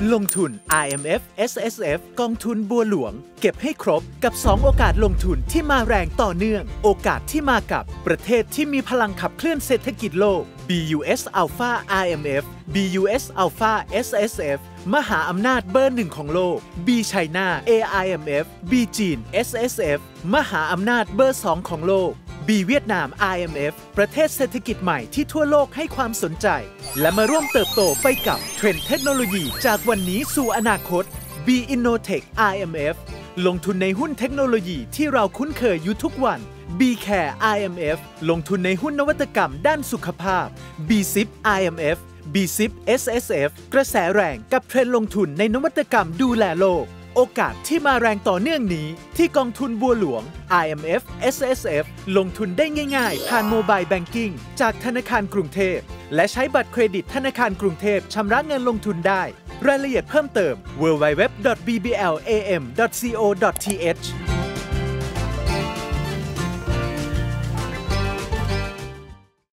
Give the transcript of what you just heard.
ลงทุน IMF SSF กองทุนบัวหลวงเก็บให้ครบกับ2โอกาสลงทุนที่มาแรงต่อเนื่องโอกาสที่มากับประเทศที่มีพลังขับเคลื่อนเศรษฐกิจโลก BUS Alpha IMF BUS Alpha SSF มหาอำนาจเบอร์1ของโลก B China AIMF B จีน SSF มหาอำนาจเบอร์2ของโลก B เวียดนาม IMF ประเทศเศรษฐกิจใหม่ที่ทั่วโลกให้ความสนใจและมาร่วมเติบโตไปกับเทรนด์เทคโนโลยีจากวันนี้สู่อนาคต B Innotech IMF ลงทุนในหุ้นเทคโนโลยีที่เราคุ้นเคยอยู่ทุกวัน B Care IMF ลงทุนในหุ้นนวัตกรรมด้านสุขภาพ B Zip IMF B Zip SSF กระแสแรงกับเทรนด์ลงทุนในนวัตกรรมดูแลโลกโอกาสที่มาแรงต่อเนื่องนี้ที่กองทุนบัวหลวง IMF SSF ลงทุนได้ง่ายๆผ่านโมบายแบงกิ้งจากธนาคารกรุงเทพและใช้บัตรเครดิตธนาคารกรุงเทพชำระเงินลงทุนได้รายละเอียดเพิ่มเติม www.bblam.co.th